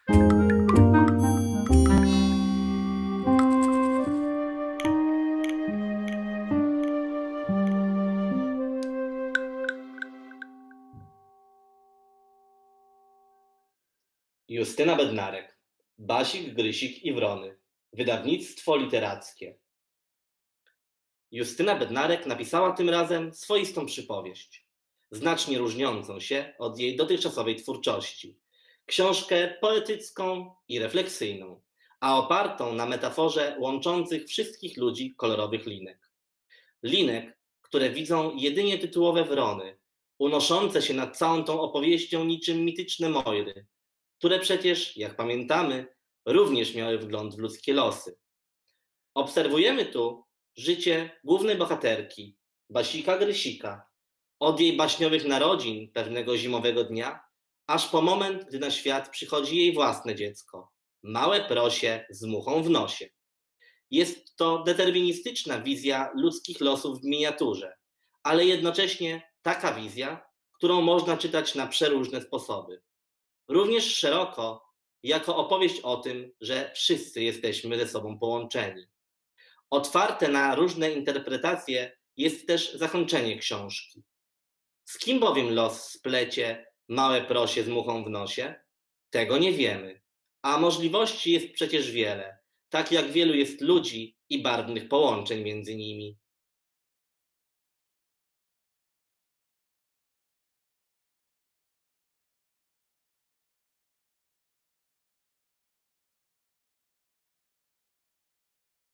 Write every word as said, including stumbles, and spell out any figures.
Justyna Bednarek, Basik, Grysik i Wrony. Wydawnictwo literackie. Justyna Bednarek napisała tym razem swoistą przypowieść, znacznie różniącą się od jej dotychczasowej twórczości. Książkę poetycką i refleksyjną, a opartą na metaforze łączących wszystkich ludzi kolorowych linek. Linek, które widzą jedynie tytułowe wrony, unoszące się nad całą tą opowieścią niczym mityczne mojry, które przecież, jak pamiętamy, również miały wgląd w ludzkie losy. Obserwujemy tu życie głównej bohaterki, Basika Grysika, od jej baśniowych narodzin pewnego zimowego dnia, aż po moment, gdy na świat przychodzi jej własne dziecko, małe prosie z muchą w nosie. Jest to deterministyczna wizja ludzkich losów w miniaturze, ale jednocześnie taka wizja, którą można czytać na przeróżne sposoby. Również szeroko, jako opowieść o tym, że wszyscy jesteśmy ze sobą połączeni. Otwarte na różne interpretacje jest też zakończenie książki. Z kim bowiem los splecie małe prosie z muchą w nosie? Tego nie wiemy, a możliwości jest przecież wiele, tak jak wielu jest ludzi i barwnych połączeń między nimi.